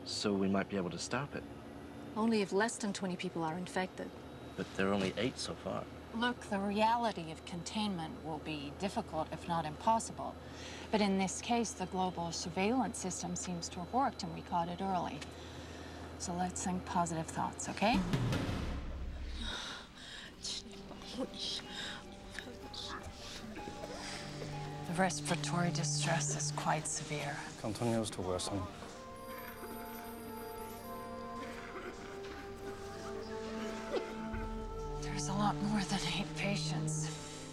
So we might be able to stop it. Only if less than 20 people are infected. But there are only 8 so far. Look, the reality of containment will be difficult, if not impossible. But in this case, the global surveillance system seems to have worked, and we caught it early. So let's think positive thoughts, okay? The respiratory distress is quite severe. Continues to worsen. There's a lot more than 8 patients.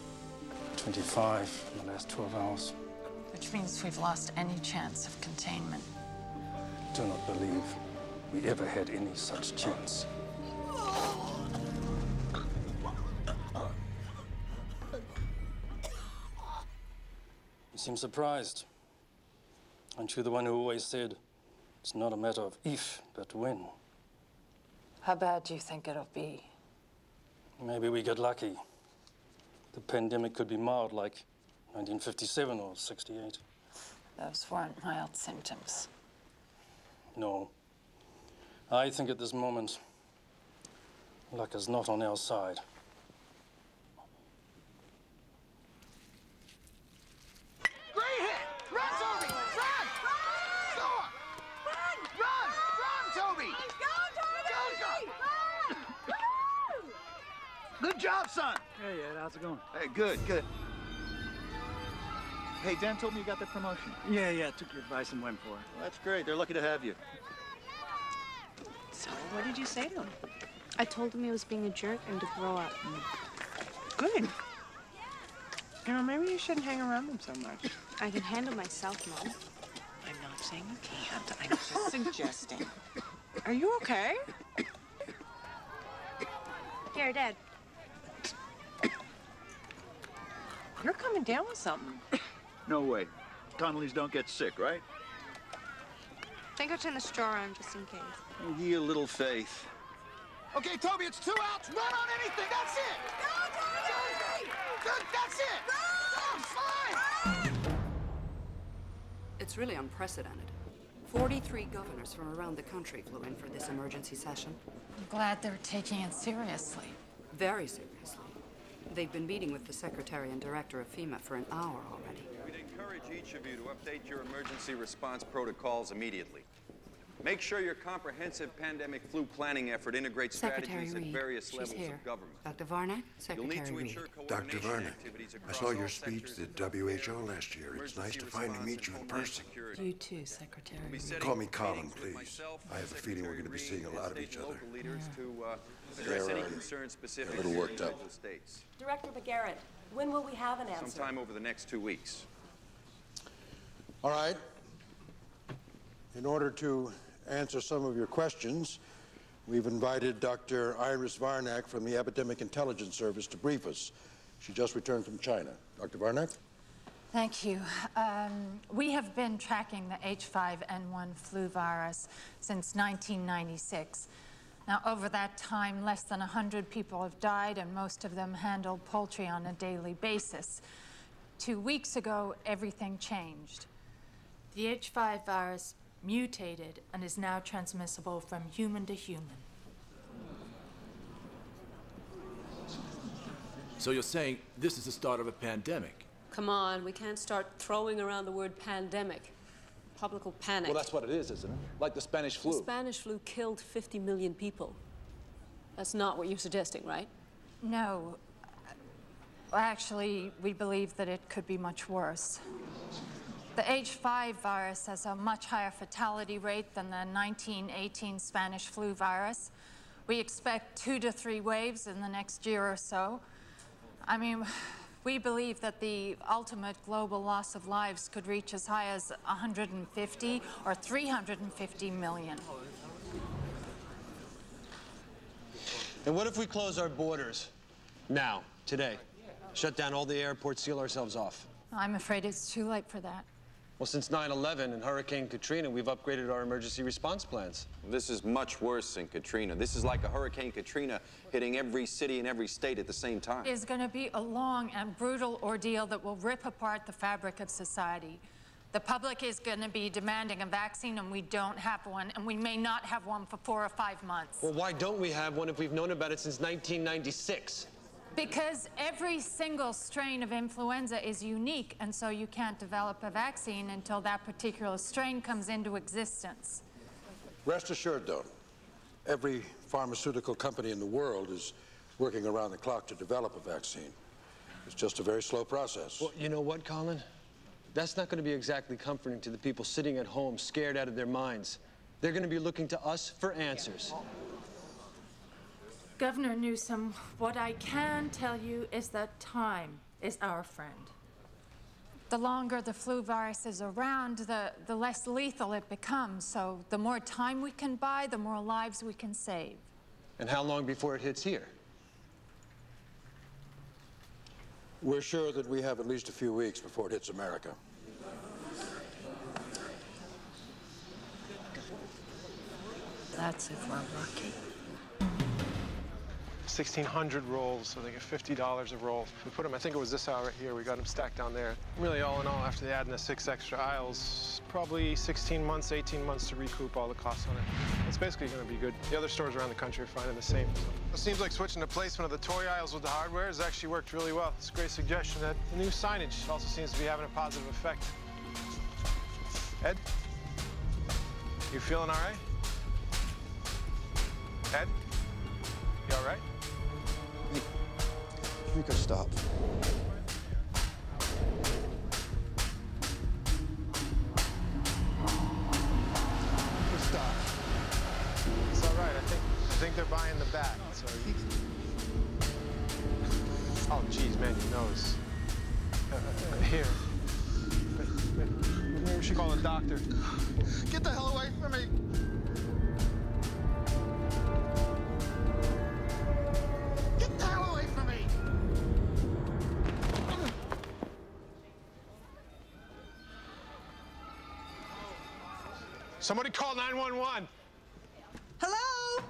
25 in the last 12 hours. Which means we've lost any chance of containment. Do not believe we ever had any such chance. You seem surprised. Aren't you the one who always said, it's not a matter of if, but when? How bad do you think it'll be? Maybe we get lucky. The pandemic could be mild, like 1957 or 68. Those weren't mild symptoms. No. I think at this moment, luck is not on our side. Great hit! Run, Toby! Run! Score! Run, Toby! Go, Toby! Go! Good job, son! Hey, Ed, how's it going? Hey, good. Hey, Dan told me you got that promotion. Yeah, took your advice and went for it. Well, that's great. They're lucky to have you. So, what did you say to him? I told him he was being a jerk and to grow up. Good. You know, maybe you shouldn't hang around him so much. I can handle myself, Mom. I'm not saying you can't. I'm just suggesting. Are you okay? Here, Dad. You're coming down with something. No way. Connollys don't get sick, right? I think I'll turn the straw on just in case. Ye a little faith. Okay, Toby, it's 2 outs. Run on anything. That's it. Go, Toby! Good, that's it. Fine. It's really unprecedented. 43 governors from around the country flew in for this emergency session. I'm glad they're taking it seriously. Very seriously. They've been meeting with the secretary and director of FEMA for an hour already. We'd encourage each of you to update your emergency response protocols immediately. Make sure your comprehensive pandemic flu planning effort integrates strategies at various levels of government. Dr. Varnack, You'll need to Secretary ensure Reed. Dr. coordination Varnack, activities I across saw all your speech sectors at of government. WHO last year. It's nice to finally meet you in person. You too, Secretary Reed. Call me Colin, please. I have a feeling we're going to be seeing a lot of each other. Leaders to address any concerns specific a little worked to up. individual states. Director McGarrett, when will we have an answer? Sometime over the next 2 weeks. All right. In order to answer some of your questions, we've invited Dr. Iris Varnack from the Epidemic Intelligence Service to brief us. She just returned from China. Dr. Varnack? Thank you. We have been tracking the H5N1 flu virus since 1996. Now, over that time, less than 100 people have died, and most of them handled poultry on a daily basis. 2 weeks ago, everything changed. The H5 virus mutated and is now transmissible from human to human. So you're saying this is the start of a pandemic? Come on, we can't start throwing around the word pandemic. Public will panic. Well, that's what it is, isn't it? Like the Spanish flu. The Spanish flu killed 50 million people. That's not what you're suggesting, right? No. Actually, we believe that it could be much worse. The H5 virus has a much higher fatality rate than the 1918 Spanish flu virus. We expect 2 to 3 waves in the next year or so. I mean, we believe that the ultimate global loss of lives could reach as high as 150 or 350 million. And what if we close our borders now, today? Shut down all the airports, seal ourselves off? I'm afraid it's too late for that. Well, since 9/11 and Hurricane Katrina, we've upgraded our emergency response plans. This is much worse than Katrina. This is like a Hurricane Katrina hitting every city in every state at the same time. It's going to be a long and brutal ordeal that will rip apart the fabric of society. The public is going to be demanding a vaccine, and we don't have one, and we may not have one for 4 or 5 months. Well, why don't we have one if we've known about it since 1996? Because every single strain of influenza is unique, and so you can't develop a vaccine until that particular strain comes into existence. Rest assured, though, every pharmaceutical company in the world is working around the clock to develop a vaccine. It's just a very slow process. Well, you know what, Colin? That's not going to be exactly comforting to the people sitting at home, scared out of their minds. They're going to be looking to us for answers. Governor Newsom, what I can tell you is that time is our friend. The longer the flu virus is around, the less lethal it becomes. So the more time we can buy, the more lives we can save. And how long before it hits here? We're sure that we have at least a few weeks before it hits America. That's if we're lucky. 1,600 rolls, so they get $50 a roll. We put them, I think it was this aisle right here, we got them stacked down there. Really, all in all, after they add in the 6 extra aisles, probably 16 months, 18 months to recoup all the costs on it. It's basically going to be good. The other stores around the country are finding the same. It seems like switching the placement of the toy aisles with the hardware has actually worked really well. It's a great suggestion. That the new signage also seems to be having a positive effect. Ed? You feeling all right? Ed? You all right? We could stop. Stop. It's all right. I think they're buying the bat. So oh, geez, man, your nose. Here. Maybe we should call a doctor. Get the hell away from me! Get the hell away from me! Somebody call 911. Hello?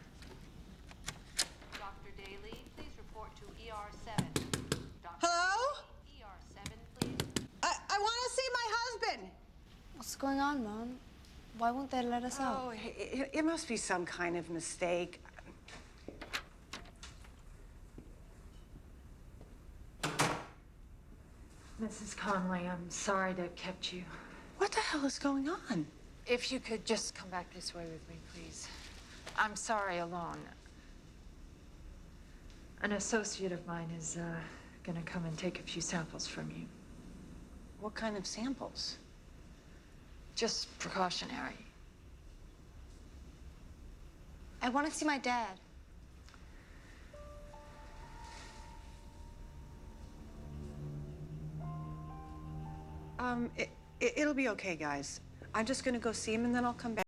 Dr. Daly, please report to ER7. Hello? ER7, please. I want to see my husband. What's going on, Mom? Why won't they let us out? Oh, it must be some kind of mistake. Mrs. Conley, I'm sorry to have kept you. What the hell is going on? If you could just come back this way with me, please. I'm sorry alone. An associate of mine is gonna come and take a few samples from you. What kind of samples? Just precautionary. I want to see my dad. It'll be okay, guys. I'm just gonna go see him and then I'll come back.